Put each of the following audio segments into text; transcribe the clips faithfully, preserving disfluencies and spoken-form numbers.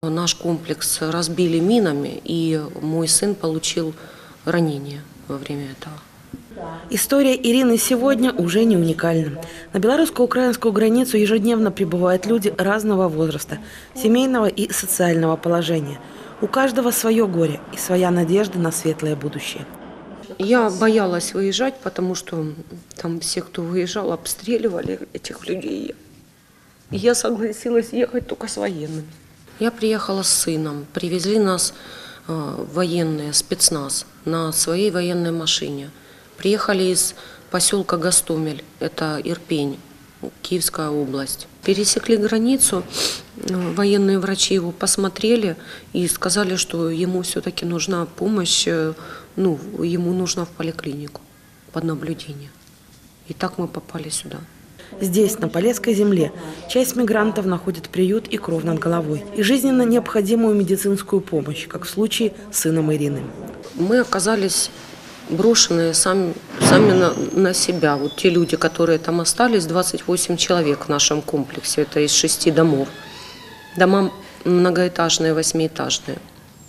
Наш комплекс разбили минами, и мой сын получил ранение во время этого. История Ирины сегодня уже не уникальна. На белорусско-украинскую границу ежедневно прибывают люди разного возраста, семейного и социального положения. У каждого свое горе и своя надежда на светлое будущее. Я боялась выезжать, потому что там все, кто выезжал, обстреливали этих людей. И я согласилась ехать только с военными. Я приехала с сыном, привезли нас э, военные, спецназ, на своей военной машине. Приехали из поселка Гостомель, это Ирпень, Киевская область. Пересекли границу, военные врачи его посмотрели и сказали, что ему все-таки нужна помощь, ну, ему нужно в поликлинику под наблюдение. И так мы попали сюда. Здесь, на Полесской земле, часть мигрантов находит приют и кров над головой, и жизненно необходимую медицинскую помощь, как в случае с сыном Ирины. Мы оказались брошенные сами, сами на, на себя. Вот те люди, которые там остались, двадцать восемь человек в нашем комплексе, это из шести домов. Дома многоэтажные, восьмиэтажные.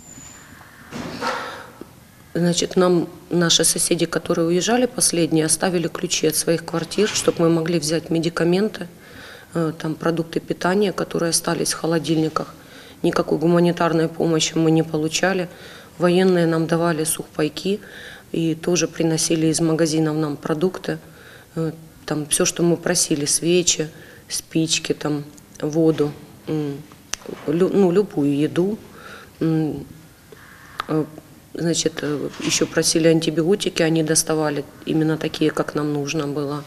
Значит, нам наши соседи, которые уезжали последние, оставили ключи от своих квартир, чтобы мы могли взять медикаменты, там продукты питания, которые остались в холодильниках. Никакой гуманитарной помощи мы не получали. Военные нам давали сухпайки и тоже приносили из магазинов нам продукты. Там все, что мы просили, свечи, спички, там, воду, ну, любую еду. Значит, еще просили антибиотики, они доставали именно такие, как нам нужно было.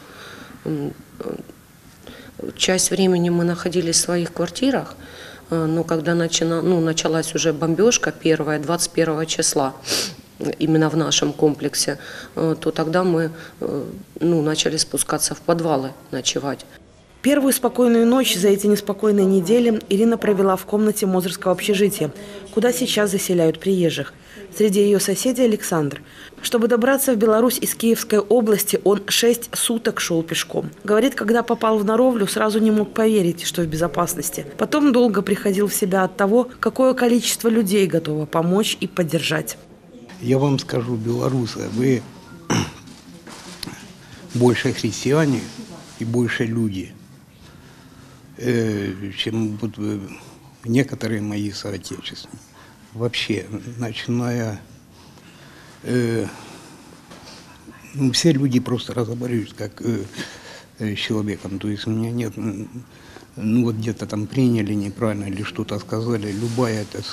Часть времени мы находились в своих квартирах, но когда начала, ну, началась уже бомбежка первая, двадцать первого числа, именно в нашем комплексе, то тогда мы, ну, начали спускаться в подвалы, ночевать. Первую спокойную ночь за эти неспокойные недели Ирина провела в комнате Мозырского общежития, куда сейчас заселяют приезжих. Среди ее соседей Александр. Чтобы добраться в Беларусь из Киевской области, он шесть суток шел пешком. Говорит, когда попал в Наровлю, сразу не мог поверить, что в безопасности. Потом долго приходил в себя от того, какое количество людей готово помочь и поддержать. Я вам скажу, белорусы, вы больше христиане и больше люди, чем вот некоторые мои соотечественники. Вообще, начиная, э, ну, все люди просто разговаривают как э, с человеком. То есть у меня нет, ну вот где-то там приняли неправильно или что-то сказали. Любая, это,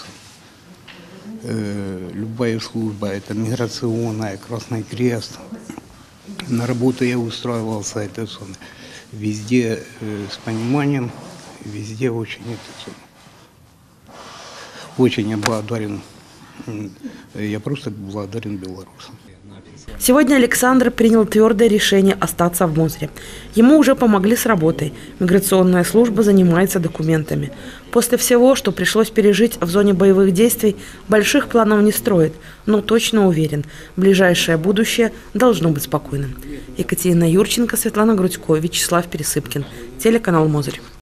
э, любая служба, это миграционная, Красный Крест. На работу я устраивался, это везде э, с пониманием, везде очень это. Очень я благодарен, я просто благодарен белорусам. Сегодня Александр принял твердое решение остаться в Мозыре. Ему уже помогли с работой. Миграционная служба занимается документами. После всего, что пришлось пережить в зоне боевых действий, больших планов не строит, но точно уверен, ближайшее будущее должно быть спокойным. Екатерина Юрченко, Светлана Грудько, Вячеслав Пересыпкин. Телеканал Мозырь.